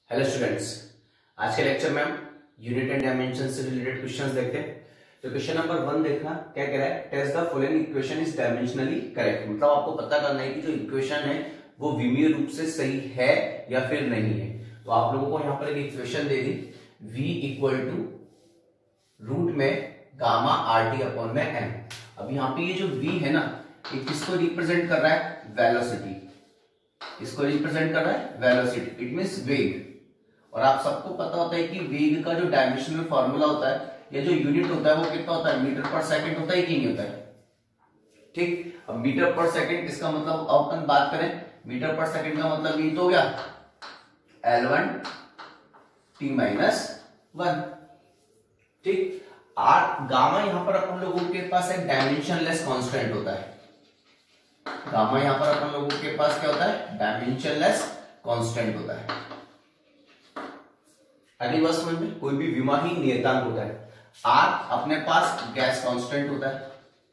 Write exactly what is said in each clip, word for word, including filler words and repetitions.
Hello students, आज के lecture में हम यूनिट एंड डायमेंशन से रिलेटेड क्वेश्चंस देखते हैं। तो क्वेश्चन नंबर वन देखना क्या कह रहा है, test the following equation is dimensionally correct. मतलब आपको पता करना है कि जो इक्वेशन है वो विमीय रूप से सही है या फिर नहीं है। तो आप लोगों को यहाँ पर एक इक्वेशन दे दी, v इक्वल टू रूट में गामा आर टी अपॉन में एम। अब यहाँ पे ये जो v है ना, ये किसको रिप्रेजेंट कर रहा है? वेलोसिटी। इसको रिप्रेजेंट कर रहा है वेलोसिटी, इट मींस वेग। और आप सबको पता होता है कि वेग का जो डायमेंशनल फॉर्मूला होता है या जो यूनिट होता है वो कितना होता है? मीटर पर सेकंड होता है कि नहीं होता है? ठीक, अब मीटर पर सेकंड इसका मतलब अपन बात करें, मीटर पर सेकंड का मतलब ये तो हो गया L one T minus one. ठीक, आर गामा यहां पर अपन लोगों के पास एक डायमेंशनलेस कांस्टेंट होता है। गामा यहां पर अपन लोगों के पास क्या होता है? डायमेंशनलेस कांस्टेंट होता है। अगली बात समझ में, कोई भी विमाही नियतांक होता है। आर अपने पास गैस कांस्टेंट होता है,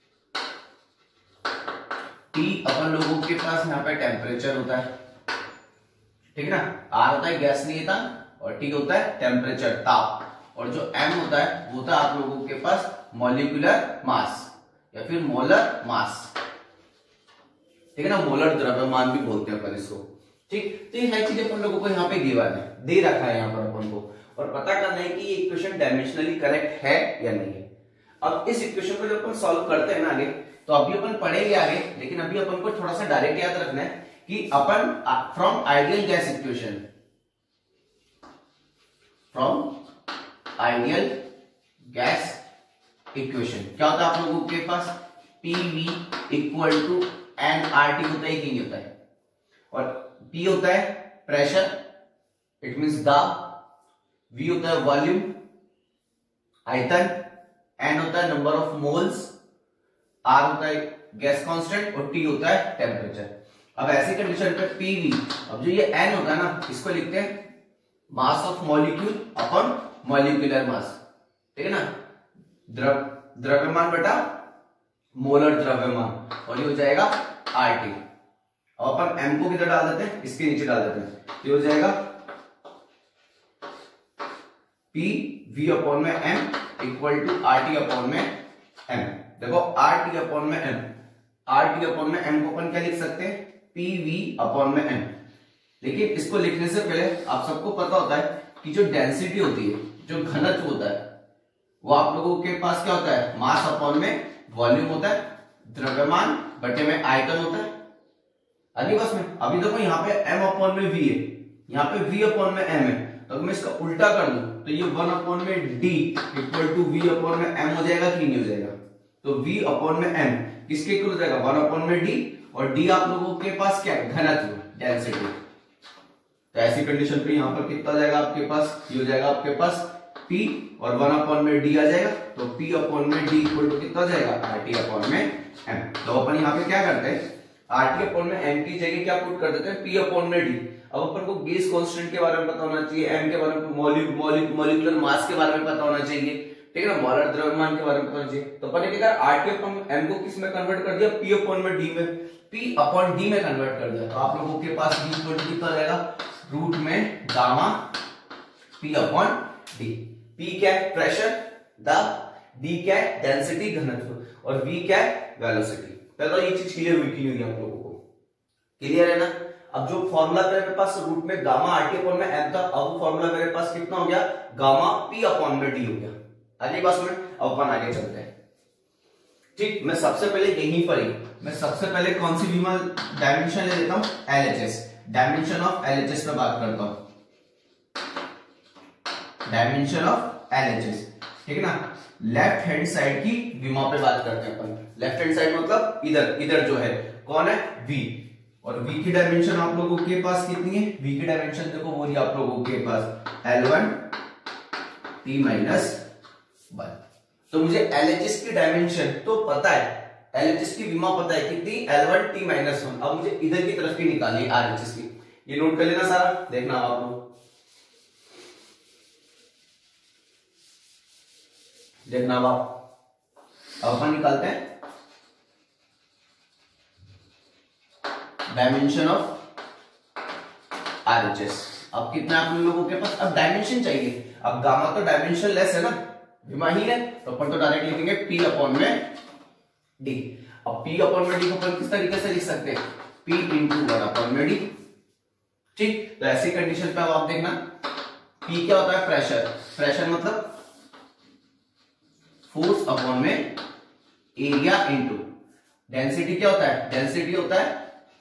टी अपन लोगों के पास यहाँ पे टेम्परेचर होता है, ठीक है ना। आर होता है गैस नियतांक और टी होता है टेम्परेचर, ताप। और जो एम होता है वो होता है आप लोगों के पास मॉलिक्यूलर मास या फिर मोलर मास, ठीक है ना। मोलर द्रव्यमान भी बोलते हैं अपन इसको। ठीक, तो ये सारी चीजें अपन लोगों को यहाँ पे गिवन है, दे रखा है यहाँ पर अपन को, और पता करना है कि ये इक्वेशन डायमेंशनली करेक्ट है या नहीं है। अब इस इक्वेशन को जब अपन सॉल्व करते हैं ना आगे, तो अभी अपन पढ़ेंगे आगे, लेकिन अभी अपन को थोड़ा सा डायरेक्ट याद रखना है कि अपन from ideal gas equation, from ideal gas equation क्या होता है आप लोगों के पास? P V equal to N R T होता है कि नहीं होता है? और P होता है प्रेशर, इट मींस दाब, V होता है वॉल्यूम आयतन, N होता है नंबर ऑफ मोल्स, R होता है गैस कांस्टेंट और T होता है टेम्परेचर। अब ऐसी कंडीशन पे पीवी, अब जो ये N होता है ना, इसको लिखते हैं mass of molecule upon molecular mass, ठीक है ना। द्रव द्रव्यमान बटा मोलर द्रव्यमान, और ये हो जाएगा आरटी। अब अपन m को किधर डाल देते हैं? इसके नीचे डाल देते हैं, ये हो जाएगा p v अपॉन में m equal to R T upon में m। देखो आर टी अपॉन में m, आर टी अपॉन में m को अपन क्या लिख सकते हैं? p v अपॉन में m। लेकिन इसको लिखने से पहले आप सबको पता होता है कि जो डेंसिटी होती है, जो घनत्व होता है, वो आप लोगों के पास क्या होता है? मास अपॉन में वॉल्यूम होता है, द्रव्यमान बटे में आयतन होता है। अगली बस में अभी देखो यहाँ पे m अपॉन में v है, यहाँ पे v अपॉन में m है, तो अगर मैं इसका उल्टा कर दूं तो ये वन अपॉन में d equal to v upon में m हो जाएगा कि नहीं हो जाएगा? तो v अपॉन में m किसके इक्वल हो जाएगा? वन अपॉन में d, और d आप लोगों के पास क्या है? घनत्व, डेंसिटी। तो ऐसी कंडीशन पे यहाँ पर कितना जाएगा आपके पास? ये हो जाएगा आपके पास p और वन अपॉन में d आ जाएगा, तो p अपॉन में d इक्वल टू कितना जाएगा? rt अपॉन में m। तो अपन यहाँ पे क्या करते हैं? आर टी अपॉन में एम की जगह क्या पुट कर देते हैं? पी अपॉन में डी। अब अपन को गैस कांस्टेंट के बारे में पता होना चाहिए, एम के बारे में, मॉलिक्यूलर मास के बारे में पता होना चाहिए, ठीक है ना, मोलर द्रव्यमान के बारे में पता होना चाहिए। तो अपन ने क्या कहा? आर टी अपॉन एम को किस में कन्वर्ट कर दिया? पी अपॉन में डी में, पी अपॉन डी में कन्वर्ट कर दिया। तो आप लोगों के पास डी इक्वल टू कितना जाएगा? रूट में gamma P upon D. P क्या है? प्रेशर, दाब, डी क्या है? डेंसिटी, घनत्व, और वी क्या है? वेलोसिटी। तो ये चीज क्लियर हुई कि नहीं आप लोगों को? क्लियर है ना। अब जो फॉर्मूला मेरे पास रूट में गामा आर टी अपॉन में एम था, अब वो फॉर्मूला मेरे पास कितना हो गया? गामा पी अपॉन में डी हो गया। अगली बात में अब अपन आगे चलते हैं। ठीक, मैं सबसे पहले यहीं पर ही मैं सबसे पहले कौन सी विमा डायमेंशन ले लेता हूं? एलएचएस, डायमेंशन ऑफ एलएचएस पे बात करता हूं, डायमेंशन ऑफ एलएचएस, ठीक है ना। लेफ्ट हैंड साइड की विमा पे बात करते हैं अपन। लेफ्ट हैंड साइड मतलब इधर, इधर जो है कौन है? v। और v की डायमेंशन आप लोगों के पास कितनी है? v की डायमेंशन देखो वो रही आप लोगों के पास L one T minus one. तो मुझे एलएचएस की डायमेंशन तो पता है, एलएचएस की विमा पता है कितनी? L one T minus one. अब मुझे इधर की तरफ की निकालनी है आरएचएस की। ये नोट कर लेना सारा, देखना आप लोग, देखना आप। अब अपन निकालते हैं डायमेंशन ऑफ आरएचएस। अब कितना आप लोगों के पास अब डायमेंशन चाहिए। अब गामा तो डायमेंशन लेस है ना, विमा ही है, तो अपन तो डायरेक्ट लिखेंगे पी अपॉन में डी। अब पी अपॉन में डी को अपन किस तरीके से लिख सकते हैं, पी इंटू वन अपॉन में डी। ठीक, तो ऐसी कंडीशन पे अब आप देखना पी क्या होता है, प्रेशर। प्रेशर मतलब फोर्स अपॉन में एरिया इंटू डेंसिटी। क्या होता है, डेंसिटी होता है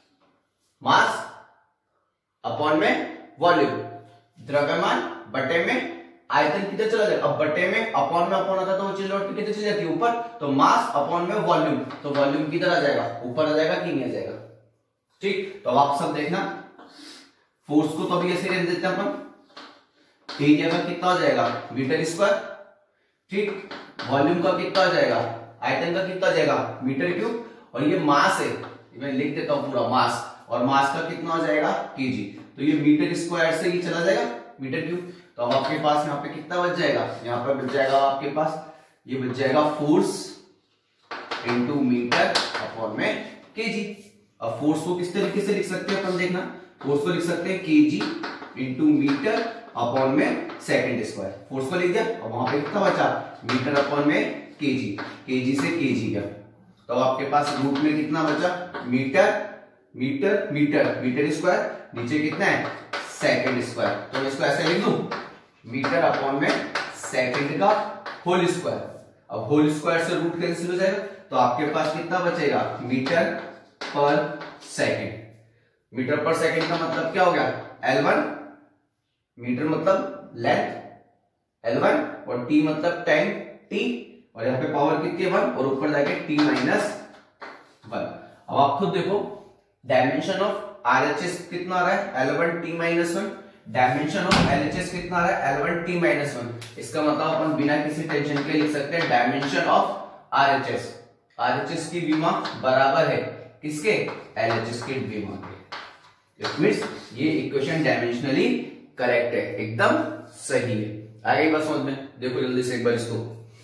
मास अपॉन में वॉल्यूम। द्रव्यमान बटे में आयतन किधर चला जाएगा, अब बटे में अपॉन में अपॉन आता तो वो चीज लौट के किधर चली जाती है, ऊपर। तो मास अपॉन में वॉल्यूम, तो वॉल्यूम किधर आ जाएगा, ऊपर आ जाएगा कि नहीं आ जाएगा। ठीक, तो आप सब देखना फोर्स को तो अभी ऐसे रहने देते हैं अपन। एरिया का कितना हो जाएगा, मीटर स्क्वायर। ठीक, वॉल्यूम का कितना हो जाएगा, आयतन का कितना हो जाएगा, मीटर क्यूब। और ये मास है, मैं लिख देता हूं पूरा मास, और मास का कितना हो जाएगा, केजी। तो ये मीटर स्क्वायर से ही चला जाएगा मीटर क्यूब। तो अब आपके पास यहाँ पे कितना बच जाएगा, यहाँ पे बच जाएगा आपके पास, ये बच जाएगा फोर्स इंटू मीटर अपॉन में केजी। अब फोर्स को किस तरीके से लिख सकते हैं अपन, देखना फोर्स को लिख सकते हैं केजी इंटू मीटर अपॉन में सेकंड स्क्वायर। फोर्स को लिख दिया, अब वहां पे कितना बचा, मीटर अपॉन में केजी, केजी से केजी गया। तो आपके पास रूट में कितना बचा, metre metre metre metre square, नीचे कितना है सेकंड स्क्वायर। तो मैं इसको ऐसे लिख दूं, मीटर अपॉन में सेकंड का होल स्क्वायर। अब होल स्क्वायर से रूट कैंसिल हो जाएगा, तो आपके पास कितना बचेगा, मीटर पर सेकंड। मीटर पर सेकंड का मतलब क्या हो गया, एल वन। मीटर मतलब लेंथ एल वन, और टी मतलब टाइम टी, और यहाँ पे पावर कितनी है वन, और ऊपर जाके टी माइनस वन। अब आप खुद देखो डायमेंशन ऑफ आरएचएस कितना आ रहा है, L one T minus one. Dimension of LHS कितना आ रहा है, L one T minus one. इसका मतलब अपन बिना किसी टेंशन के लिख सकते हैं डायमेंशन ऑफ आरएचएस। आरएचएस की विमा बराबर है किसके, एलएचएस के विमा के। इट मींस ये इक्वेशन डायमेंशनली करेक्ट है, एकदम सही है। आ गई बात समझ में, देखो जल्दी से एक बार इसको।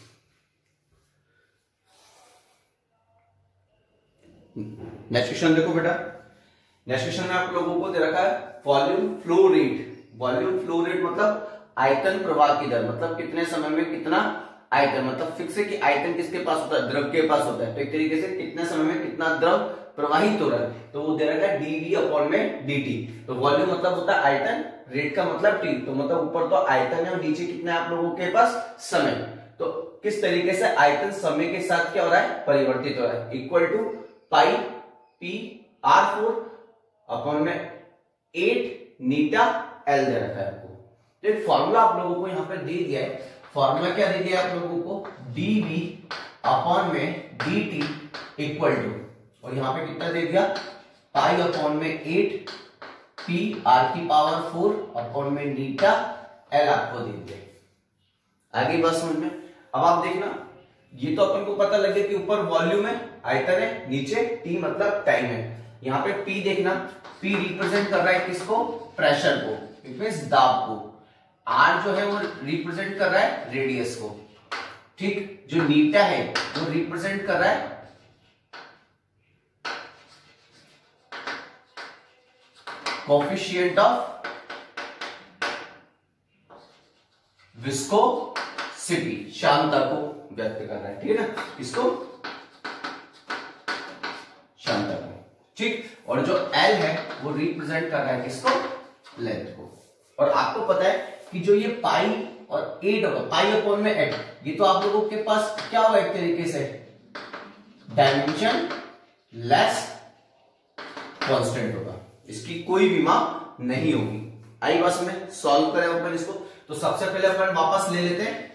नेक्स्ट क्वेश्चन देखो बेटा, नेक्स्ट क्वेश्चन में आप लोगों को दे रखा है volume flow rate. Volume flow rate मतलब आयतन प्रवाह की दर, मतलब कितने समय में कितना आयतन, मतलब फिक्स है कि आयतन किसके पास होता है, द्रव के पास होता है। तो एक तरीके से कितने समय में कितना द्रव प्रवाहित हो रहा है, तो वो दे रखा है डीवी अपॉन में डीटी। तो वॉल्यूम मतलब होता है आयतन, रेट का मतलब टी, तो मतलब ऊपर तो आयतन है और नीचे कितना है आप लोगों के पास, समय। तो किस तरीके से आयतन समय के साथ क्या हो रहा है, परिवर्तित हो रहा है। Equal to pi P R four upon में एट नीटा एल दे रखा है आपको। तो एक फॉर्मूला आप लोगों को यहाँ पे दे दिया है। फॉर्मूला क्या दे दिया आप लोगों को, डीवी अपॉन में dt इक्वल टू, और यहाँ पे कितना दे दिया, पाई अपॉन में एट पी आर की पावर फोर अपॉन में नीटा एल आपको दे दिया। आगे बात समझ में। अब आप देखना, ये तो अपन को पता लगे कि ऊपर वॉल्यूम है, आयतन है, नीचे टी मतलब टाइम है। यहाँ पे P देखना, P रिप्रेजेंट कर रहा है किसको, प्रेशर को, इट मींस दाब को। R जो है वो रिप्रेजेंट कर रहा है रेडियस को। ठीक, जो नीटा है वो रिप्रेजेंट कर रहा है कोफिशिएंट ऑफ विस्कोसिटी, क्षमता को व्यक्त कर रहा है। ठीक है ना, इसको क्षमता को। ठीक, और जो L है वो रिप्रेजेंट कर रहा है किसको, लेंथ को। और आपको पता है कि जो ये पाई और एट होगा, पाई अपॉन में एट, ये तो आप लोगों के पास क्या होगा, एक तरीके से डायमेंशन लेस कांस्टेंट होगा, इसकी कोई विमा नहीं होगी। आई बात में, सॉल्व करें अपन इसको। तो सबसे पहले अपन वापस ले लेते हैं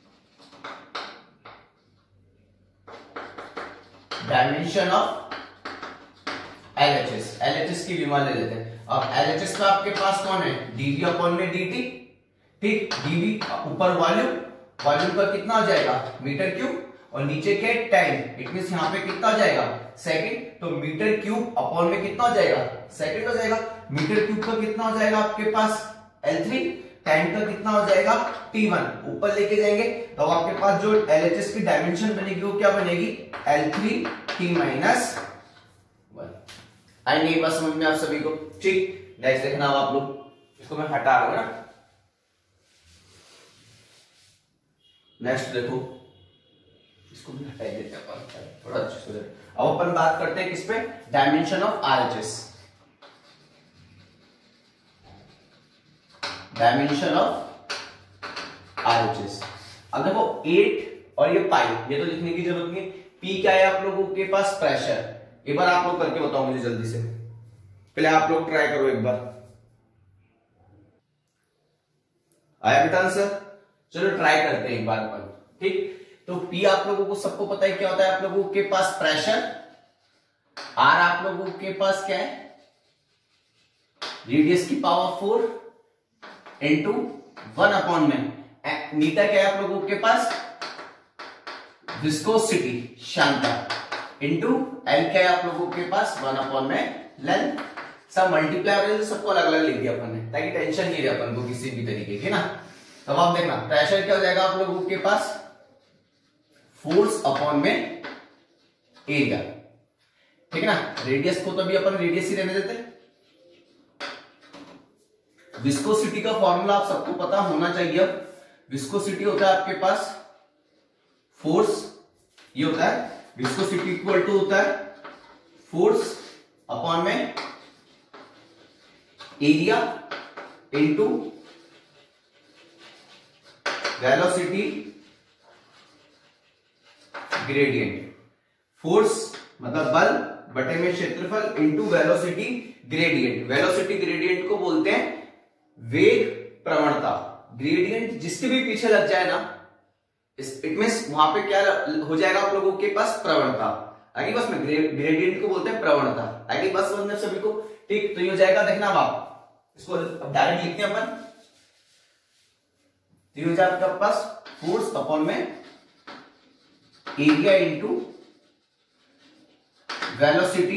डायमेंशन ऑफ एलएचएस, एलएचएस की विमा ले लेते हैं। अब एलएचएस का आपके पास कौन है, डीवी अपॉन में डीटी। ठीक, डीवी ऊपर वॉल्यूम, वॉल्यूम का कितना हो जाएगा, मीटर क्यूब, और नीचे के टाइम, इट मींस यहाँ पे कितना हो जाएगा, सेकंड। तो मीटर क्यूब अपॉन में कितना हो जाएगा, सेकंड हो जाएगा। मीटर क्यूब का कितना हो जाएगा आपके पास एल थ्री, टाइम का कितना हो जाएगा टी वन, ऊपर लेके जाएंगे तो आपके पास जो एलएचएस की डायमेंशन बनेगी वो क्या बनेगी, L three T minus one. आई नहीं बात समझ में आप सभी को। ठीक, नेक्स्ट देखना अब आप लोग इसको मैं हटा रहा हूं ना। नेक्स्ट देखो, इसको भी हटा देते हैं अपन थोड़ा अच्छे से। अब अपन बात करते हैं किस पे, dimension of RHS. Dimension of RHS. अब देखो एट और ये पाई, ये तो लिखने की जरूरत नहीं। पी क्या है आप लोगों के पास, प्रेशर। एक बार आप लोग करके बताओ मुझे जल्दी से, पहले आप लोग ट्राई करो एक बार। आया बेटा आंसर? चलो ट्राई करते हैं एक बार अपन, ठीक। तो P आप लोगों को सबको पता है क्या होता है, आप लोगों के पास प्रेशर। R आप लोगों के पास क्या है, रेडियस की power four into one upon में। मीटर क्या है आप लोगों के पास, विस्कोसिटी, श्यानता, इंटू L क्या है आप लोगों के पास, वन अपॉन में लेंथ। सब मल्टीप्लाई हो, सबको अलग अलग लिख दिया अपन ने, ताकि टेंशन नहीं रहे अपन को किसी भी तरीके की ना। तब आप देखना प्रेशर क्या हो जाएगा आप लोगों के पास, फोर्स अपॉन में एरिया, ठीक है ना। रेडियस को तो भी अपन रेडियस ही रहने देते। विस्कोसिटी का फॉर्मूला आप सबको पता होना चाहिए। अब विस्कोसिटी होता है आपके पास फोर्स, ये होता है विस्कोसिटी इक्वल टू होता है फोर्स अपॉन में area into velocity gradient. Force मतलब बल बटे में क्षेत्रफल into velocity gradient. Velocity gradient को बोलते हैं वेग प्रवणता। ग्रेडियंट जिसके भी पीछे लग जाए ना, इट मींस वहां पे क्या हो जाएगा आप लोगों के पास, प्रवणता। आगे बस में ग्रेडियंट को बोलते हैं प्रवणता। आगे बस समझना सभी को, ठीक। तो ये हो जाएगा, देखना आप इसको डायरेक्ट लिखते हैं अपन। ये हो जाएगा आपके पास फोर्स अपॉन में एरिया इंटू वेलोसिटी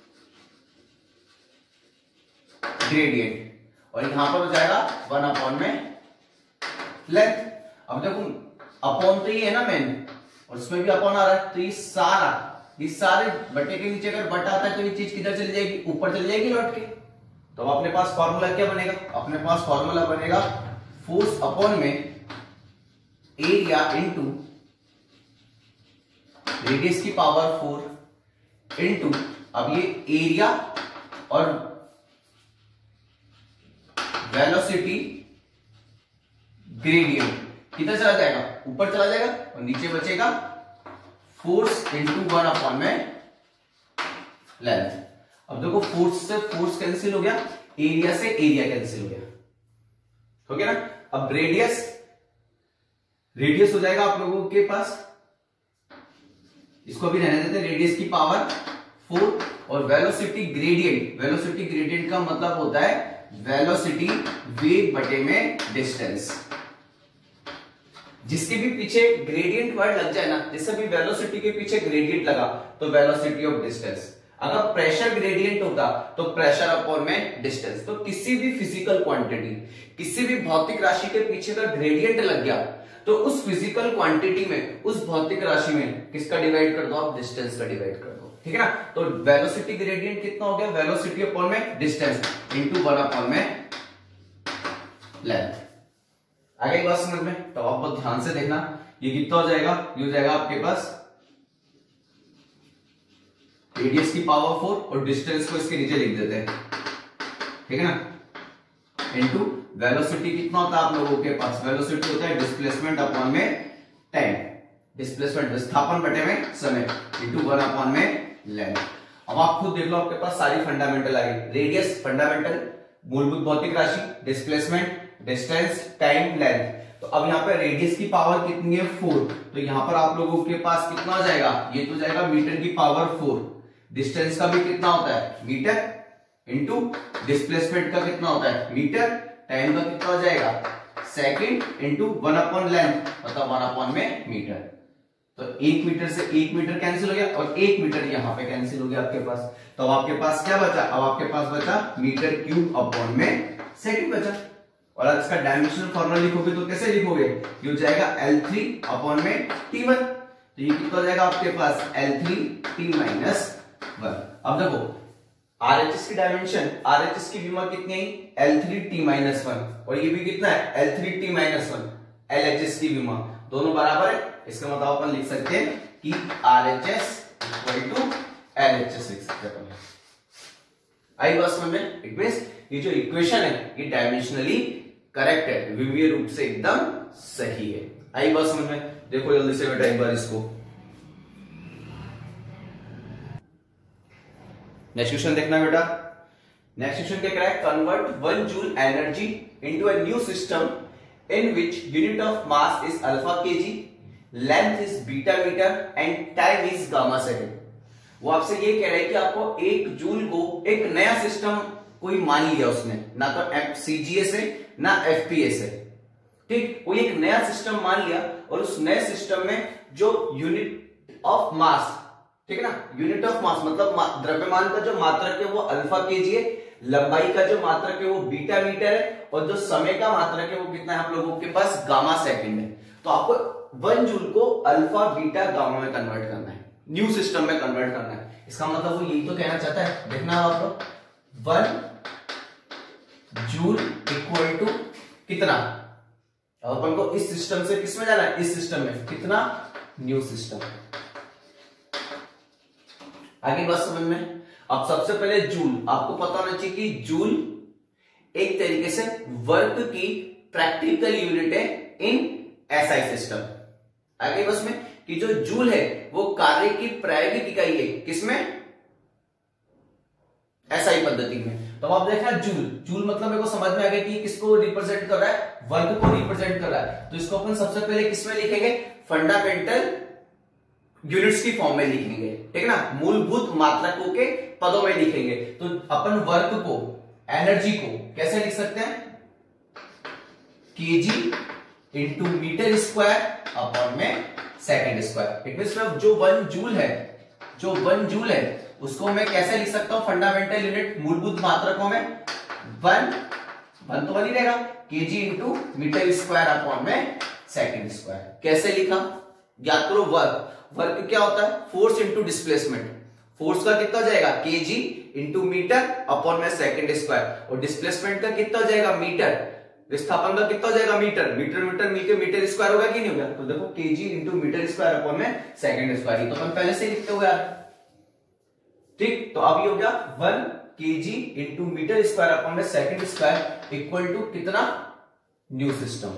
ग्रेडियंट, और यहां पर हो जाएगा वन अपॉन में लेंथ। अब देखो अपॉन तो ये है ना मेन, और इसमें भी अपॉन आ रहा है, तो ये सारा ये सारे बटे के नीचे अगर बटा आता है तो ये चीज किधर चली जाएगी, ऊपर चली जाएगी लौट के। तो अपने पास फॉर्मूला क्या बनेगा, अपने पास फॉर्मूला बनेगा फोर्स अपॉन में एरिया इंटू रेडियस की पावर फोर इंटू, अब ये एरिया और वेलोसिटी ग्रेडियंट किधर चला जाएगा, ऊपर चला जाएगा, और नीचे बचेगा फोर्स इंटू वन अपॉन में लेंथ। अब देखो फोर्स से फोर्स कैंसिल हो गया, एरिया से एरिया कैंसिल हो गया, हो गया ना। अब रेडियस रेडियस हो जाएगा आप लोगों के पास, इसको भी रहने देते, रेडियस की पावर फोर, और वेलोसिटी ग्रेडियंट। वेलोसिटी ग्रेडियंट का मतलब होता है वेलोसिटी वेग बटे में डिस्टेंस। जिसके भी पीछे ग्रेडियंट वर्ड लग जाए ना, जैसे भी वेलोसिटी के पीछे ग्रेडियंट लगा तो वेलोसिटी ऑफ डिस्टेंस। अगर प्रेशर ग्रेडियंट होता तो प्रेशर अपॉन में डिस्टेंस। तो किसी भी फिजिकल क्वांटिटी, किसी भी भौतिक राशि के पीछे अगर ग्रेडियंट लग गया तो उस फिजिकल क्वांटिटी में, उस भौतिक राशि में किसका डिवाइड कर दो आप, डिस्टेंस का डिवाइड कर दो, ठीक है ना। तो वेलोसिटी ग्रेडियंट कितना हो गया, वेलोसिटी अपॉन में डिस्टेंस इंटू वन अपॉन में लेंथ। आगे बात समझ में, तो आप बहुत ध्यान से देखना, ये कितना हो जाएगा, ये हो जाएगा आपके पास रेडियस की पावर फोर, और डिस्टेंस को इसके नीचे लिख देते हैं, ठीक है ना, इनटू वेलोसिटी कितना होता है आप लोगों के पास, वेलोसिटी होता है डिस्प्लेसमेंट अपॉन में टाइम, डिस्प्लेसमेंट विस्थापन बटे में समय, इनटू वन अपॉन में लेंथ। अब आप खुद देख लो, आपके पास सारी फंडामेंटल आ गई। रेडियस फंडामेंटल मूलभूत भौतिक राशि, डिस्प्लेसमेंट डिस्टेंस, टाइम, लेंथ। तो अब यहाँ पे रेडियस की पावर कितनी है, फोर, तो यहाँ पर आप लोगों के पास कितना हो जाएगा, ये तो जाएगा मीटर की पावर फोर। डिस्टेंस का भी कितना होता है, मीटर, इंटू डिस्प्लेसमेंट का कितना होता है, मीटर, टाइम का कितना हो जाएगा, second, into one upon length, मतलब वन अपॉन में मीटर। तो एक मीटर से एक मीटर कैंसिल हो गया, और एक मीटर यहाँ पे कैंसिल हो गया आपके पास। तो अब आपके पास क्या बचा, अब आपके पास बचा मीटर क्यूब अपॉन में सेकंड बचा। और अब इसका डायमेंशनल फॉर्मूला लिखोगे तो कैसे लिखोगे, ये हो जाएगा एल थ्री अपॉन में टी वन। तो ये कितना हो जाएगा आपके पास, L three T minus one. अब देखो आरएचएस की डायमेंशन, आरएचएस की विमा कितनी आई, L three T minus one, और ये भी कितना है, L three T minus one, LHS की विमा दोनों बराबर है। इसका मतलब अपन लिख सकते हैं कि आरएचएस इक्वल टू एलएचएस लिख सकते हैं अपन। आई बात समझ में? इट मींस ये जो इक्वेशन है ये डायमेंशनली करेक्ट है, विमीय रूप से एकदम सही है। आई बात समझ में? देखो जल्दी से बेटा एक बार इसको, नेक्स्ट क्वेश्चन देखना बेटा। नेक्स्ट क्वेश्चन क्या है, convert one joule energy into a new system in which unit of mass is alpha KG, length is beta metre and time is gamma second. वो आपसे ये कह रहा है कि आपको एक जूल को एक नया सिस्टम कोई मान लिया उसने, ना तो एफसीजीएस है ना एफपीएस है, ठीक। वो एक नया सिस्टम मान लिया और उस नए सिस्टम में जो यूनिट ऑफ मास, ठीक है ना, यूनिट ऑफ मास मतलब द्रव्यमान का जो मात्रक है वो अल्फा केजी है, लंबाई का जो मात्रक है वो बीटा मीटर है, और जो समय का मात्रक है वो कितना है आप लोगों के पास, गामा सेकंड है। तो आपको वन जूल को अल्फा बीटा गामा में कन्वर्ट करना है, न्यू सिस्टम में कन्वर्ट करना है। इसका मतलब वो यही तो कहना चाहता है, देखना आप लोग, वन जूल इक्वल टू कितना, अब अपन को इस सिस्टम से किसमें जाना है, इस सिस्टम में, कितना, न्यू सिस्टम। आगे बात समझ में। अब सबसे पहले जूल, आपको पता होना चाहिए कि जूल एक तरीके से वर्क की प्रैक्टिकल यूनिट है इन एसआई सिस्टम। आगे बस में कि जो जूल है वो कार्य की प्रायोगिक इकाई है, किसमें, एसआई पद्धति में। तो आप देखना जूल, जूल मतलब मेरे को समझ में आ गया कि किसको रिप्रेजेंट कर रहा है, वर्क को रिप्रेजेंट कर रहा है। तो इसको अपन सबसे पहले किसमें लिखेंगे, फंडामेंटल यूनिट्स की फॉर्म में लिखेंगे, ठीक है ना, मूलभूत मात्रकों के पदों में लिखेंगे। तो अपन वर्क को, एनर्जी को कैसे लिख सकते हैं, KG into metre square upon में सेकंड स्क्वायर। इट मींस जो वन जूल है, जो वन जूल है उसको मैं कैसे लिख सकता हूं, फंडामेंटल यूनिट मूलभूत मात्रकों में, वन वन तो वन ही रहेगा, KG into metre square upon में सेकंड स्क्वायर। कैसे लिखा, याद करो, वर्क वर्क क्या होता है, फोर्स इंटू डिस्प्लेसमेंट। फोर्स का कितना हो जाएगा, केजी इंटू मीटर अपॉन में सेकंड स्क्वायर, और डिस्प्लेसमेंट का कितना हो जाएगा, मीटर, विस्थापन का कितना हो जाएगा, मीटर, मीटर मीटर मिलकर मीटर स्क्वायर होगा कि नहीं होगा। तो देखो KG into metre square upon में सेकंड स्क्वायर, तो अपन पहले से ही लिखते हो यार, ठीक। तो अब ये हो गया one KG into metre square upon में सेकंड स्क्वायर इक्वल टू कितना, न्यू सिस्टम।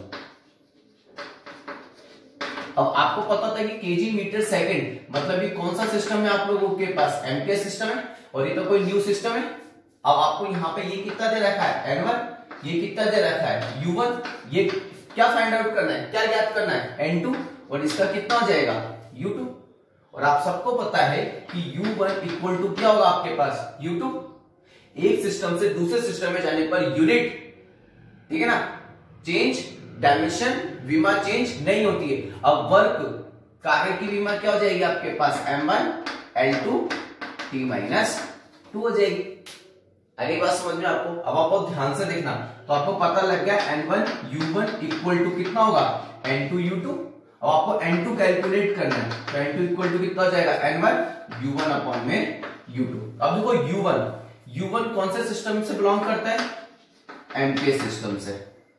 अब आपको पता था कि केजी मीटर सेकंड मतलब ये कौन सा सिस्टम है आप लोगों के पास, एमकेएस सिस्टम है, और ये तो कोई न्यू सिस्टम है। अब आपको यहाँ पे ये कितना दे रखा है, एन वन, ये कितना दे रखा है, यू वन, ये क्या फाइंड आउट करना है, क्या ज्ञात करना है, एन टू, और इसका कितना हो जाएगा, यू टू। और आप सबको पता है कि यू वन इक्वल टू क्या होगा आपके पास, यू टू। एक सिस्टम से दूसरे सिस्टम में जाने पर यूनिट, ठीक है ना, चेंज, डायमेंशन, विमा चेंज नहीं होती है। अब वर्क, कार्य की विमा क्या हो जाएगी आपके पास, M one L two T minus two हो जाएगी। अगली बात समझ में आपको। अब आपको ध्यान से देखना, तो आपको पता लग गया N one U one equal to कितना होगा, एन टू यू टू। अब आपको एन टू कैलकुलेट करना है, तो एन टू इक्वल टू कितना हो जाएगा, N one U one upon में यू टू। अब देखो यू वन, यू वन कौन से सिस्टम से बिलोंग करता है, एमकेएस सिस्टम से,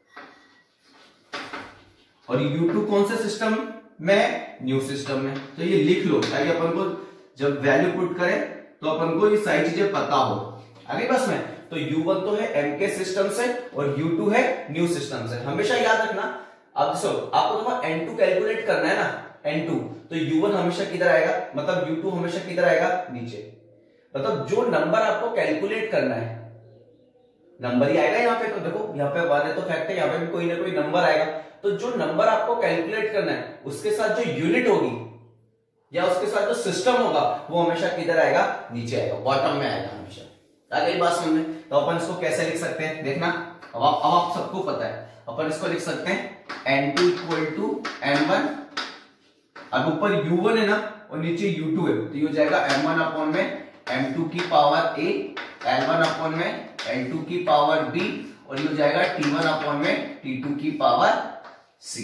और यू टू कौन से सिस्टम में, न्यू सिस्टम में। तो ये लिख लो ताकि अपन को जब वैल्यू पुट करें तो अपन को ये सारी चीजें पता हो। अगली बस में तो यू वन तो है एमकेएस सिस्टम से और यू टू है न्यू सिस्टम से, हमेशा याद रखना। अब देखो आपको तो एन टू कैलकुलेट करना है ना, एन टू, तो यू वन हमेशा किधर आएगा, मतलब यू टू हमेशा किधर आएगा, नीचे। मतलब जो नंबर आपको कैलकुलेट करना है नंबर ही आएगा यहाँ पे। तो देखो यहाँ पे वन है तो फैक्ट है, यहाँ पे भी कोई ना कोई नंबर आएगा। तो जो नंबर आपको कैलकुलेट करना है उसके साथ जो यूनिट होगी या उसके साथ जो सिस्टम होगा वो हमेशा किधर आएगा, नीचे आएगा, बॉटम में आएगा हमेशा। आगे बात समझ में। तो अपन इसको कैसे लिख सकते हैं, देखना। अब आप अब आप सबको पता है, अपन इसको लिख सकते हैं N two equal to M one. अब ऊपर यू वन है ना और नीचे यू टू है, तो ये हो जाएगा एम वन अपॉन में एम टू की power A, L one upon में एल टू की पावर बी, और ये हो जाएगा टी वन अपॉन में टी टू की पावर सी।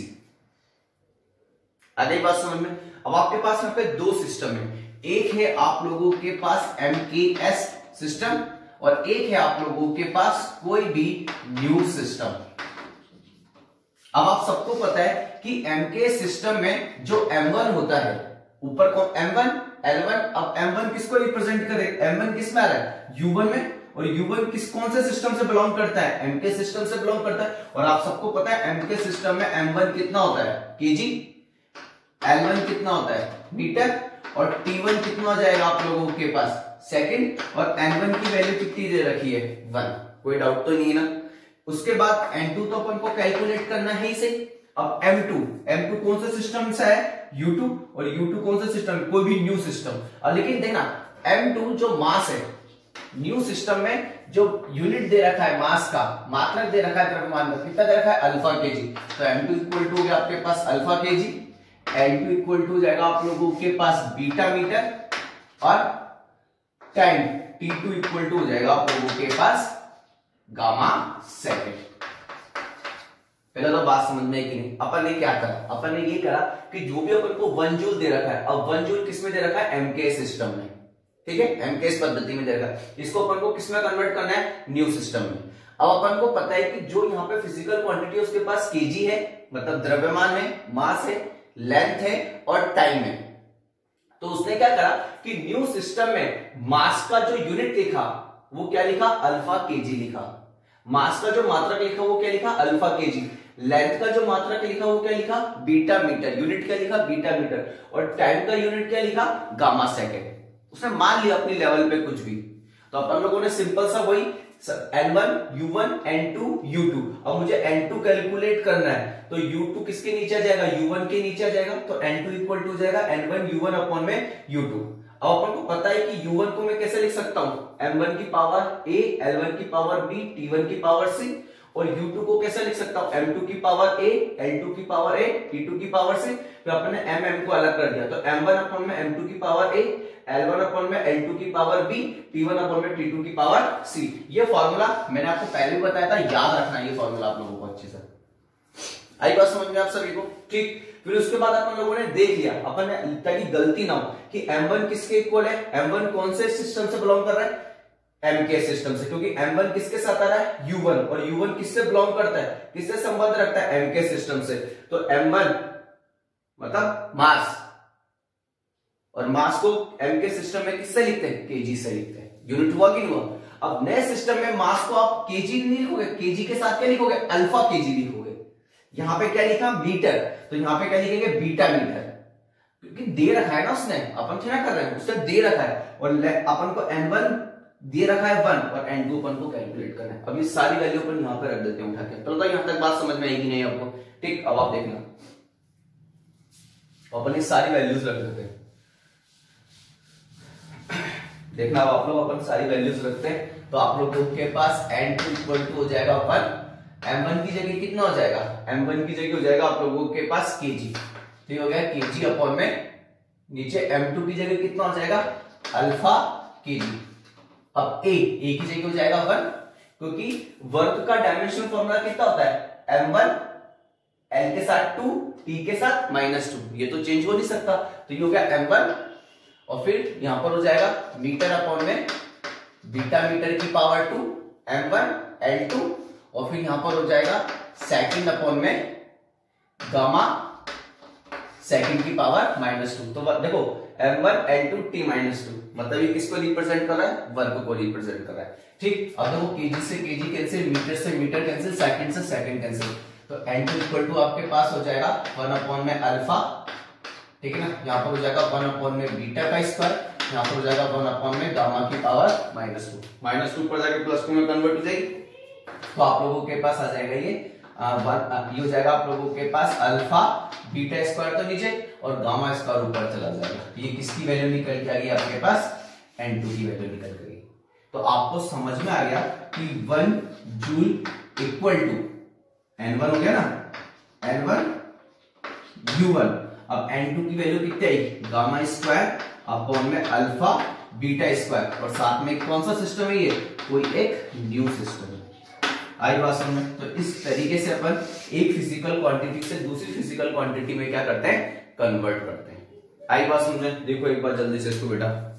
आगे बात समझ में। अब आपके पास यहाँ पे दो सिस्टम है, एक है आप लोगों के पास एमकेएस सिस्टम, और एक है आप लोगों के पास कोई भी न्यू सिस्टम। अब आप सबको पता है कि एम के सिस्टम में जो एम वन होता है, ऊपर को एम वन एल वन, अब एम वन किसको रिप्रेजेंट करे, एम वन किस में आ रहा है, यू वन में, और यू वन किस कौन से सिस्टम से बिलोंग करता है, एम के सिस्टम से बिलोंग करता है। और आप सबको पता है एम के सिस्टम में एम वन कितना होता है, केजी, एल वन कितना होता है, मीटर, और टी वन कितना हो जाएगा आप लोगों के पास, सेकंड, और एन वन की वैल्यू कितनी दे रखी है, वन। कोई डाउट तो नहीं है ना। उसके बाद एन टू तो अपन को कैलकुलेट करना है ही सही। अब एम टू, एम टू कौन से सिस्टम से है, यू टू, और यू टू कौन से सिस्टम, कोई भी न्यू सिस्टम। और लेकिन देखना एम टू जो मास है, न्यू सिस्टम में जो यूनिट दे रखा है मास का, मात्रक दे रखा है द्रव्यमान में, कितना दे रखा है, अल्फा केजी। तो एम टू इक्वल टू हो गया आपके पास alpha KG, L two equal to हो जाएगा आप लोगों के पास बीटा मीटर, और time T two equal to हो जाएगा आप लोगों के पास गामा सेकेंड। पहले तो बात समझ में आई कि नहीं। अपन ने क्या करा, अपन ने ये करा कि जो भी अपन को वन जूल दे रखा है, अब वन जूल किसमें दे रखा है, एमके सिस्टम में, ठीक है, एमके पद्धति में दे रखा है, इसको अपन को किसमें कन्वर्ट करना है, न्यू सिस्टम में। अब अपन को पता है कि जो यहाँ पे फिजिकल क्वांटिटी है उसके पास केजी है, मतलब द्रव्यमान है, मास है, लेंथ है और टाइम है। तो उसने क्या करा कि न्यू सिस्टम में मास का जो यूनिट लिखा वो क्या लिखा, अल्फा केजी लिखा, मास का जो मात्रक लिखा वो क्या लिखा, अल्फा केजी, लेंथ का जो मात्रक लिखा वो क्या लिखा, बीटा मीटर, यूनिट क्या लिखा, बीटा मीटर, और टाइम का यूनिट क्या लिखा, गामा सेकेंड। उसने मान लिया अपनी लेवल पे कुछ भी। तो अपन लोगों ने सिंपल सा वही N one, U one, N two, U two. अब मुझे एन टू कैलकुलेट करना है, तो यू टू किसके नीचे आ जाएगा, यू वन के नीचे आ जाएगा, तो एन टू इक्वल टू जाएगा N one U one upon में यू टू। अब अपन को पता है कि यू वन को मैं कैसे लिख सकता हूं, एम वन की पावर ए, एल वन की पावर बी, टी वन की पावर सी, और यू टू को कैसे लिख सकता हूं, एम टू की पावर ए, एल टू की पावर ए, टी टू की पावर सी। तो अपन ने एम एम को अलग कर दिया, तो एम वन अपॉन में एम टू की power A, L one upon में एल टू की power B, T one upon में टी टू की पावर सी। ये फॉर्मूला मैंने आपको पहले भी बताया था, याद रखना ये फॉर्मूला आप लोगों को अच्छे से। आई बात समझ में आप सभी को, ठीक। फिर उसके बाद अपन लोगों ने देख लिया, अपन ने ताकि गलती ना हो कि एम वन किसके इक्वल है, एम वन कौन से सिस्टम से बिलोंग कर रहा है, एम के सिस्टम से, क्योंकि एम वन किसके साथ आ रहा है, यू वन, और यू वन किससे बिलोंग करता है, किससे संबंध रखता है, एम के सिस्टम से। तो एम वन मतलब मास, और मास को एम के सिस्टम में किससे लिखते हैं, केजी से लिखते हैं। यूनिट हुआ कि नहीं हुआ। अब नए सिस्टम में मास को आप केजी नहीं लिखोगे, केजी के साथ क्या लिखोगे, अल्फा केजी लिखोगे। यहां पे क्या लिखा, मीटर, तो यहां पे क्या लिखेंगे, बीटा मीटर, क्योंकि दे रखा है ना उसने, अपन क्या कर रहे हैं, उसने दे रखा है, और अपन को एन वन दे रखा है वन, और एन टू अपन को कैलकुलेट करना है। अब ये सारी वैल्यू अपन यहां पे रख देते हैं उठा के। तो यहां तक बात समझ में आएगी नहीं आपको, ठीक। अब आप देखना, अपन ये सारी वैल्यूज रख देते हैं, देखना। अब आप लोग अपन सारी वैल्यूज रखते हैं, तो आप लोगों के पास एन टू इक्वल टू हो जाएगा वन, एम वन की जगह कितना हो जाएगा, एम वन की जगह हो जाएगा आप लोगों के पास केजी, ठीक हो गया, केजी अपॉन में नीचे एम टू की जगह कितना हो जाएगा, अल्फा केजी। अब ए, ए की जगह हो जाएगा वन, क्योंकि वर्क का डायमेंशन फॉर्मूला कितना होता है, एम वन, एल के साथ टू, टी के साथ माइनस टू, ये तो चेंज हो नहीं सकता। तो ये हो गया एम वन, और फिर यहां पर हो जाएगा मीटर अपॉन में बीटा मीटर की power two, M one L two, और फिर यहां पर हो जाएगा सेकंड अपॉन में गामा सेकंड की पावर माइनस टू। तो देखो M one L two T minus two, मतलब ये किसको रिप्रेजेंट कर रहा है, वर्ग को रिप्रेजेंट कर रहा है, ठीक। अब देखो केजी से केजी कैंसिल, मीटर से मीटर कैंसिल, सेकंड से सेकंड कैंसिल, तो एन टू इक्वल टू आपके पास हो जाएगा वन अपॉन में अल्फा, ठीक है ना, यहाँ पर हो जाएगा वन अपॉन में बीटा का स्क्वायर, यहाँ पर हो जाएगा वन अपॉन में गामा की power minus two, minus two पर जाके प्लस टू में कन्वर्ट हो जाएगी। तो आप लोगों के पास आ जाएगा ये वन, ये हो जाएगा आप लोगों के पास अल्फा बीटा स्क्वायर तो नीचे और गामा स्क्वायर ऊपर चला जाएगा। ये किसकी वैल्यू निकल के आ गई आपके पास, एन टू की वैल्यू निकल के गई। तो आपको समझ में आ गया कि one joule equal to N one हो गया ना, एन वन यू वन। अब एन टू की वैल्यू कितनी आई, गामा स्क्वायर अपॉन में अल्फा बीटा स्क्वायर, और साथ में कौन सा सिस्टम है ये, कोई एक न्यू सिस्टम है। आई बात समझ में। तो इस तरीके से अपन एक फिजिकल क्वांटिटी से दूसरी फिजिकल क्वांटिटी में क्या करते हैं, कन्वर्ट करते हैं। आई बात समझ में। देखो एक बार जल्दी से इसको बेटा,